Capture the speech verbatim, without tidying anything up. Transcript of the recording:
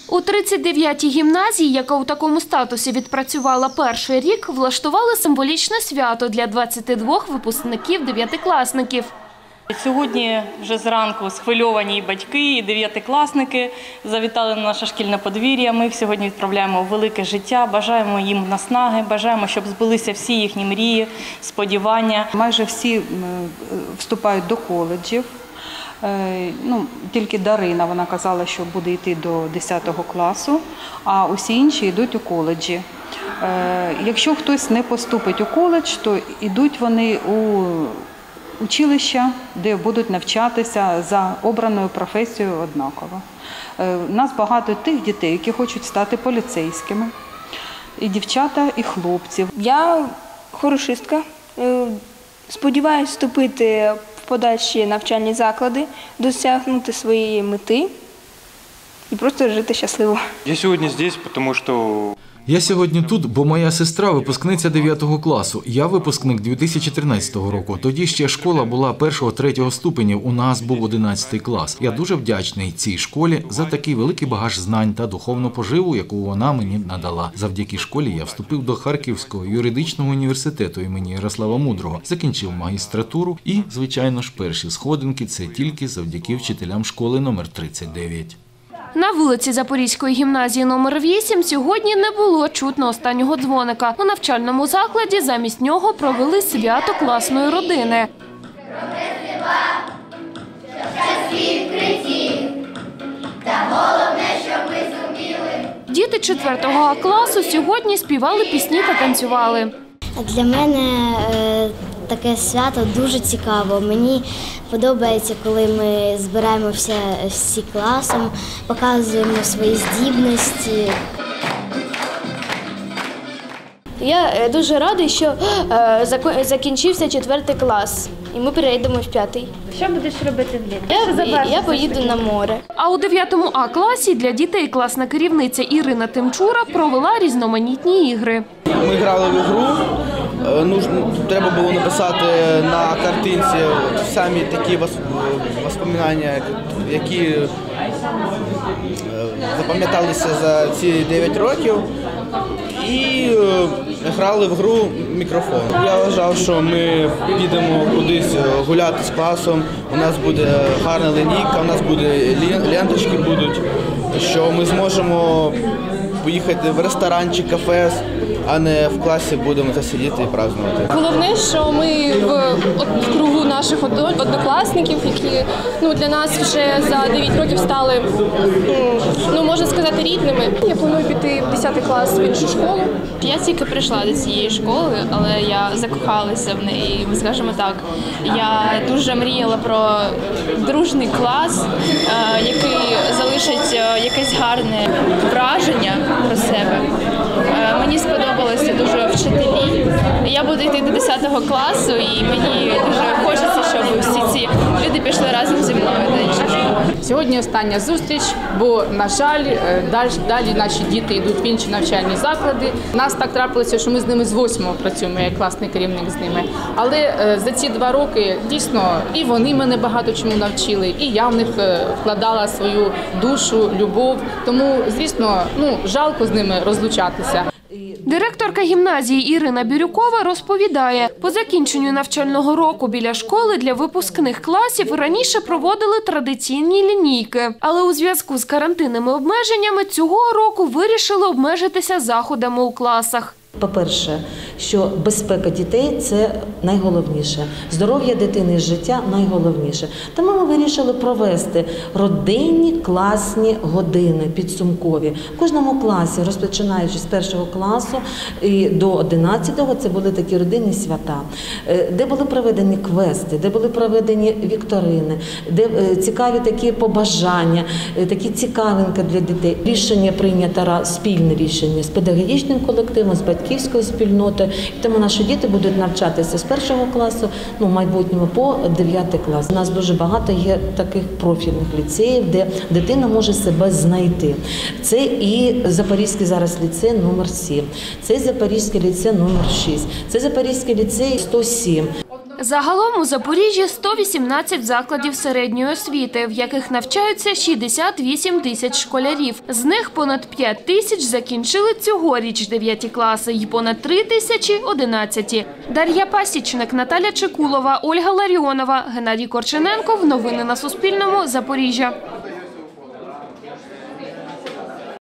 У тридцять дев'ятій гімназії, яка у такому статусі відпрацювала перший рік, влаштували символічне свято для двадцяти двох випускників дев'ятикласників. Сьогодні вже зранку схвильовані і батьки, і дев'ятикласники завітали на наше шкільне подвір'я. Ми сьогодні відправляємо в велике життя, бажаємо їм наснаги, бажаємо, щоб збулися всі їхні мрії, сподівання. Майже всі вступають до коледжів. Ну, тільки Дарина, вона казала, що буде йти до десятого класу, а усі інші йдуть у коледжі. Якщо хтось не поступить у коледж, то йдуть вони у училища, де будуть навчатися за обраною професією однаково. У нас багато тих дітей, які хочуть стати поліцейськими, і дівчата, і хлопці. Я хорошистка, сподіваюся вступити в подальші навчальні заклади, досягнути своєї мети і просто жити щасливо. Я сьогодні тут, тому що… Я сьогодні тут, бо моя сестра – випускниця дев'ятого класу. Я випускник дві тисячі тринадцятого року. Тоді ще школа була першого-третього ступенів, у нас був одинадцятий клас. Я дуже вдячний цій школі за такий великий багаж знань та духовну поживу, яку вона мені надала. Завдяки школі я вступив до Харківського юридичного університету імені Ярослава Мудрого, закінчив магістратуру і, звичайно ж, перші сходинки – це тільки завдяки вчителям школи номер тридцять дев'ять. На вулиці Запорізької гімназії номер вісім сьогодні не було чутно останнього дзвоника. У навчальному закладі замість нього провели свято класної родини. Діти четвертого класу сьогодні співали пісні та танцювали. Для мене таке свято дуже цікаво. Мені подобається, коли ми збираємося всі класом, показуємо свої здібності. Я дуже радий, що закінчився четвертий клас, і ми перейдемо в п'ятий. Що будеш робити влітку? Я, я поїду на море. А у дев'ятому А класі для дітей класна керівниця Ірина Тимчура провела різноманітні ігри. Ми грали в ігру, треба було написати на картинці самі такі воспоминання, які запам'яталися за ці дев'ять років. І грали в гру мікрофон. Я вважав, що ми підемо кудись гуляти з класом, у нас буде гарна лінійка, у нас буде ленточки будуть, що ми зможемо поїхати в ресторанчик, кафе, а не в класі будемо засидіти і празднувати. Головне, що ми в, в кругу наших однокласників, які ну, для нас вже за дев'ять років стали, ну, можна сказати, рідними. Я планую піти в десятий клас в іншу школу. Я тільки прийшла до цієї школи, але я закохалася в неї, скажімо так. Я дуже мріяла про дружний клас, який залишить якесь гарне враження про себе. Мені сподобалося дуже вчителі. Я буду йти до десятого класу, і мені дуже хочеться, щоб всі ці люди пішли разом зі мною до інших шкіл. Сьогодні остання зустріч, бо, на жаль, далі, далі наші діти йдуть в інші навчальні заклади. У нас так трапилося, що ми з ними з восьмого працюємо, як класний керівник з ними. Але за ці два роки, дійсно, і вони мене багато чому навчили, і я в них вкладала свою душу, любов. Тому, звісно, ну, жалко з ними розлучатися. Директорка гімназії Ірина Бірюкова розповідає, по закінченню навчального року біля школи для випускних класів раніше проводили традиційні лінійки. Але у зв'язку з карантинними обмеженнями цього року вирішили обмежитися заходами у класах. По-перше, що безпека дітей – це найголовніше, здоров'я дитини і життя – найголовніше. Тому ми вирішили провести родинні класні години підсумкові. В кожному класі, розпочинаючи з першого класу і до одинадцятого, це були такі родинні свята, де були проведені квести, де були проведені вікторини, де цікаві такі побажання, такі цікавинки для дітей. Рішення прийнято, спільне рішення з педагогічним колективом, з батьківською спільнотою. І тому наші діти будуть навчатися з першого класу, ну, в майбутньому по дев'ятий клас. У нас дуже багато є таких профільних ліцеїв, де дитина може себе знайти. Це і Запорізький зараз ліцей номер сім, це Запорізький ліцей номер шість, це Запорізький ліцей сто сім. Загалом у Запоріжжі сто вісімнадцять закладів середньої освіти, в яких навчаються шістдесят вісім тисяч школярів. З них понад п'ять тисяч закінчили цьогоріч дев'яті класи і понад три тисячі – одинадцяті. Дар'я Пасічник, Наталя Чекулова, Ольга Ларіонова, Геннадій Корчененков. Новини на Суспільному. Запоріжжя.